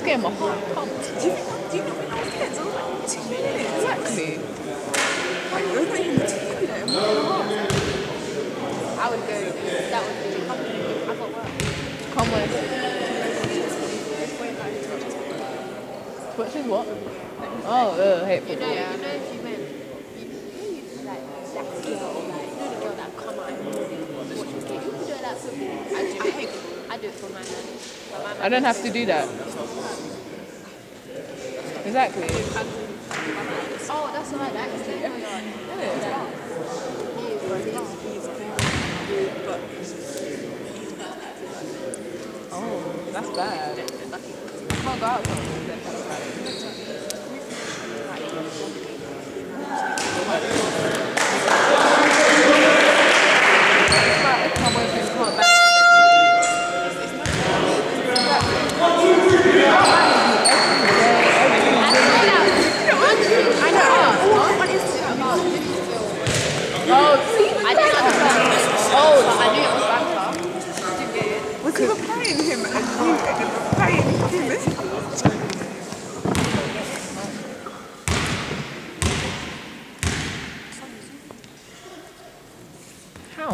getting my heart pumped. Do you know when I was kids? I was like, 2 minutes. Exactly. Like, it was not even 2 minutes. I would go. That would be. I got work. Come on. Which is what? Oh, hateful. You know if you went, like that girl, like the girl that come out and watch the game. You do that for me. I do it for my man. I don't have to do that. Exactly. Oh, that's what I like. He's Oh, that's bad. Can't go out. Was he replying him and you replying him? How?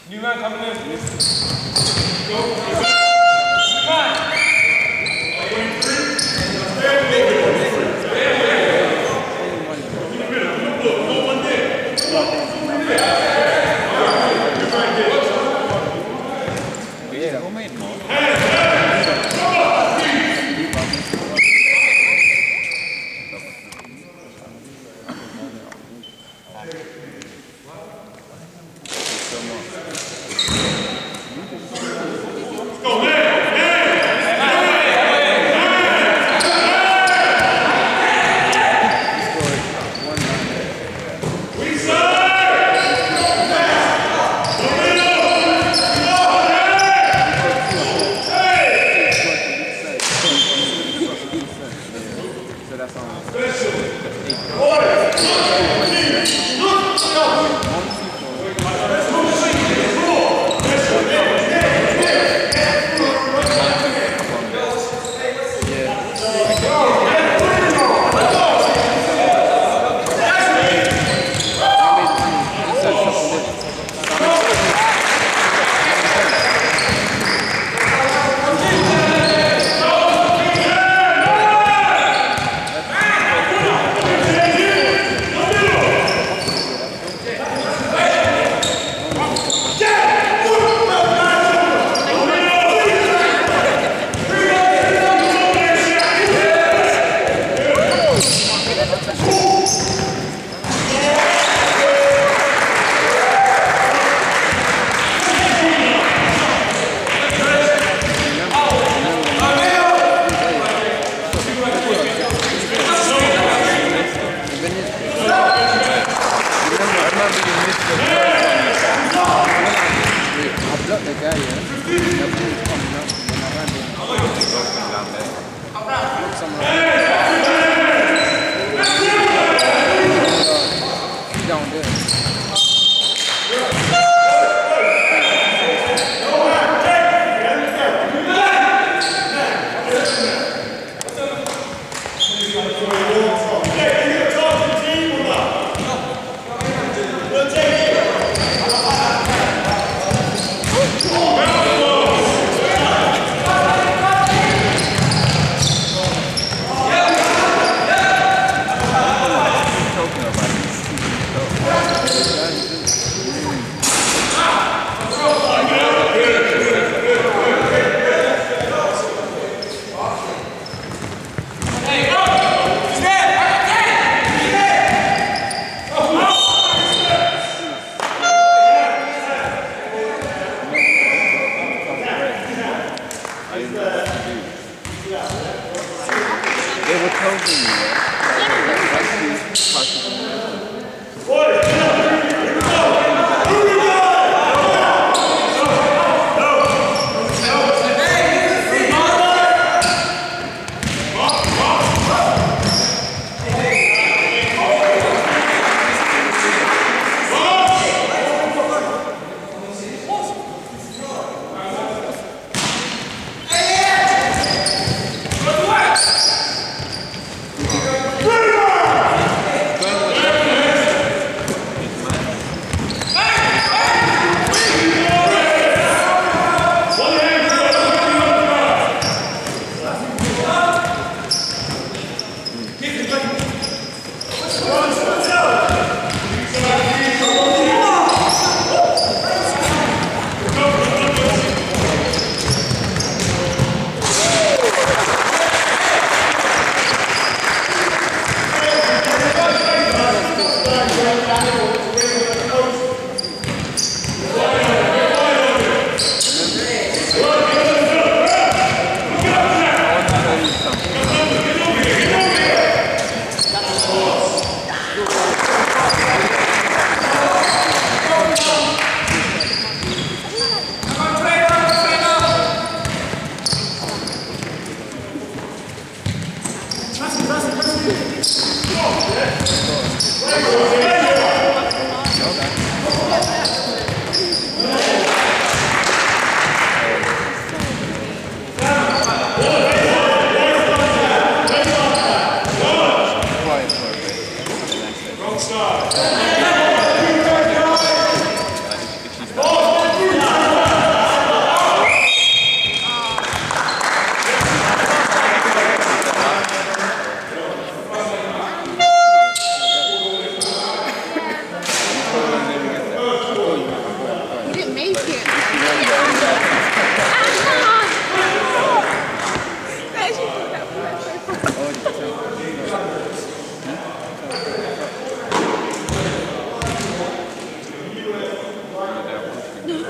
New man coming in. Go. New man. Yeah, who made more?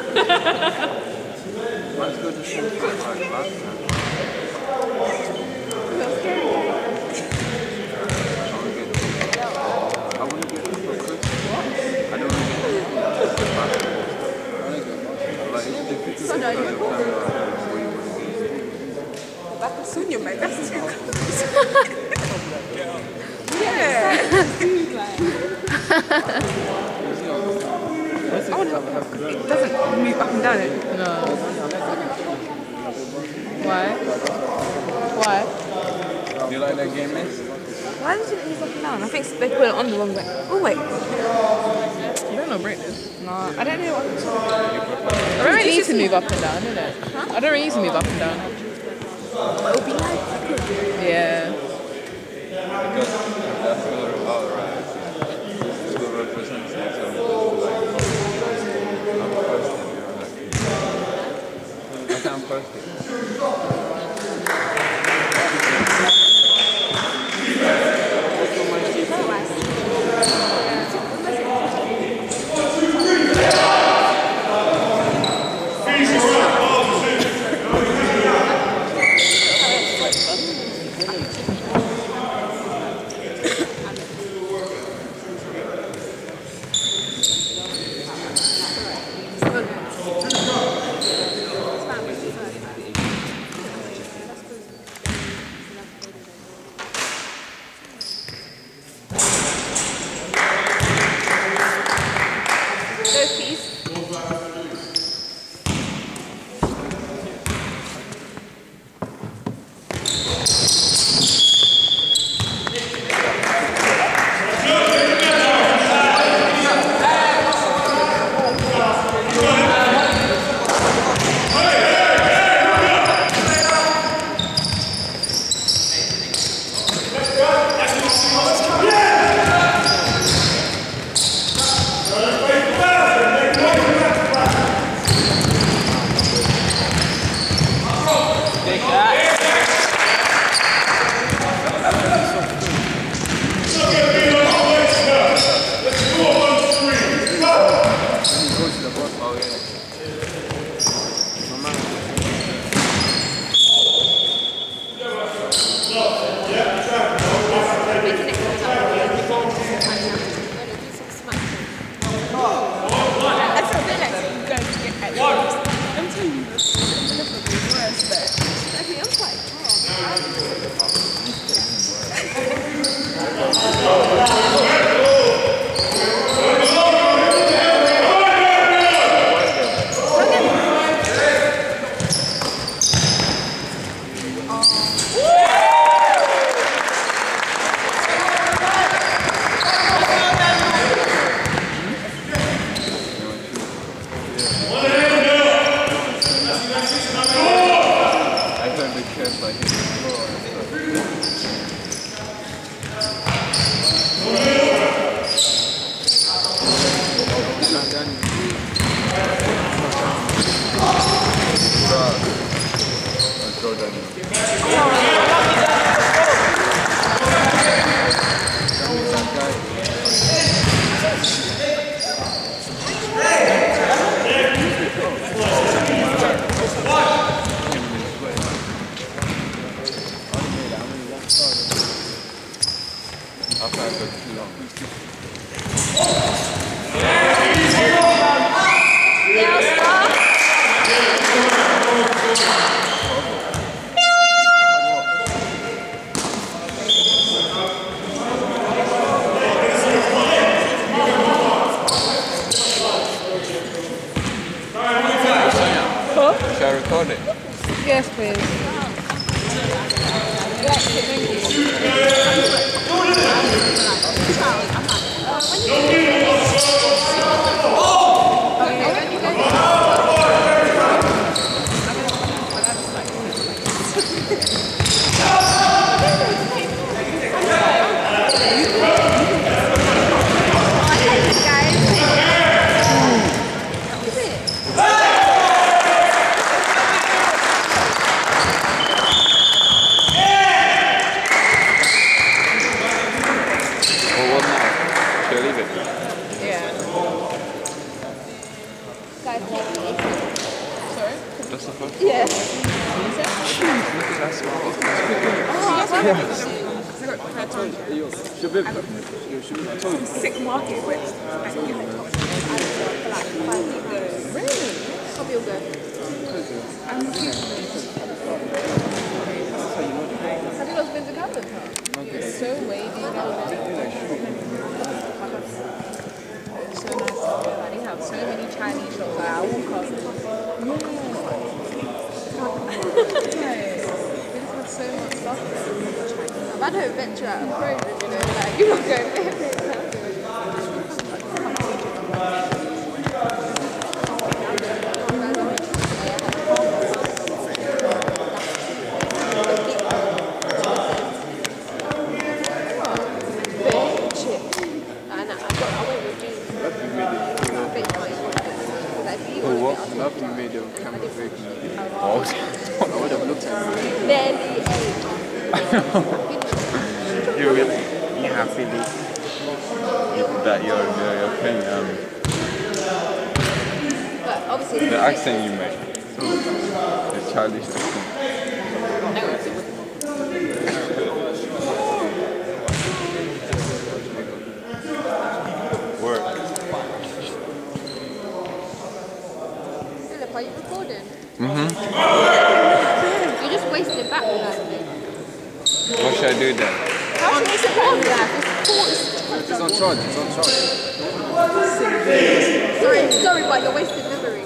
Let's go to the same spot like last time. I want to get this for Christmas. I don't want to get this for like, it's difficult to kind of plan out where you want to get. Back of Sonia, mate. That's too close. Yeah. It doesn't move up and down. No. Why? Why? Do you like that game, miss? Why does it move up and down? I think they put it on the wrong way. Oh, wait. You don't know break this. No, I don't know what. I don't really need to move up and down, innit? Huh? I don't really need to move up and down. It'll be like. Yeah. Because that's good. All right. It's good representation. I'm first. I can't first. Yes, please. Guys, Sorry? That's the first. Yeah. Look at that smile. Sick market which Really? Hope you'll go. Have you guys been to Camden Town? It's so wavy down there. It's so nice up there. Like, they have so many Chinese shops. Like, I walk past them. Yeah. They just have so much stuff there. I don't venture out of Croydon, you know, like, you're not going there. Love you made them camera fake. I would have looked at Barely you. You happy that you're playing but obviously the accent you make. The childish accent. Work. Philip, are you recording? Mm-hmm. You're just wasting battery life. What should I do then? How should we support that? It's on charge. It's on charge. Sorry, but you're wasting memory.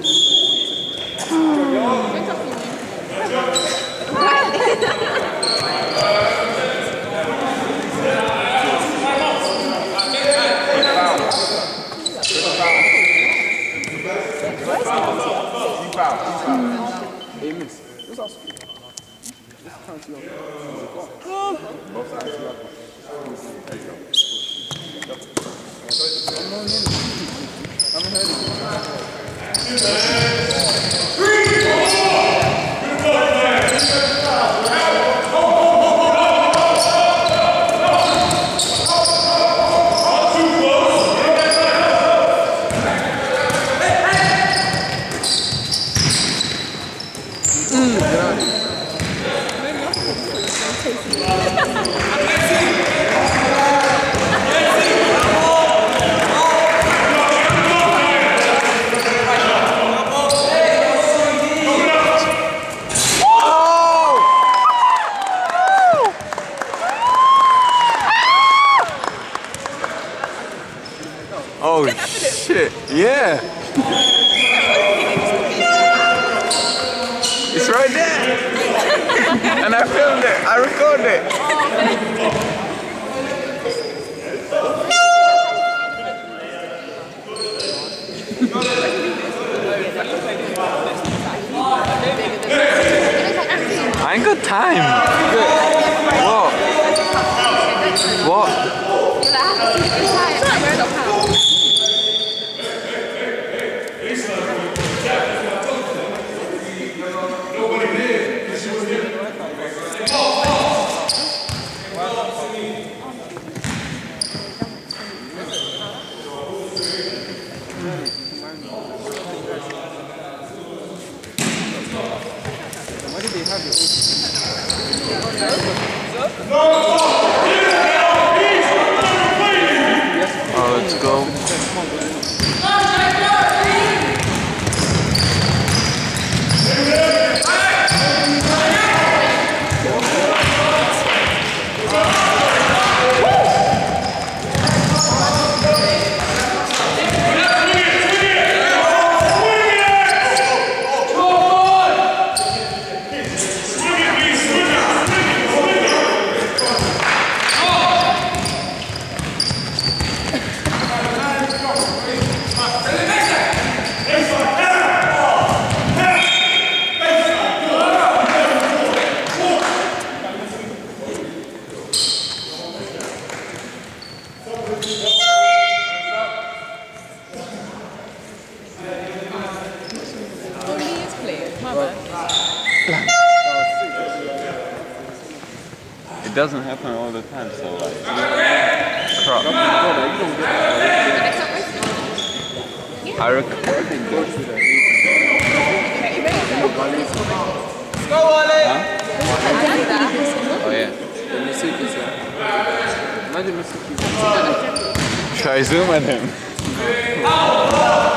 Oh shit! Yeah. It's right there. And I filmed it. I recorded it. I ain't got time. What? What? Why did they have it? Oh, let's go. It doesn't happen all the time, so like, crap. I reckon go through that. Go, Wale! Oh yeah. The Masuki's there. Imagine Masuki's Try zoom at him.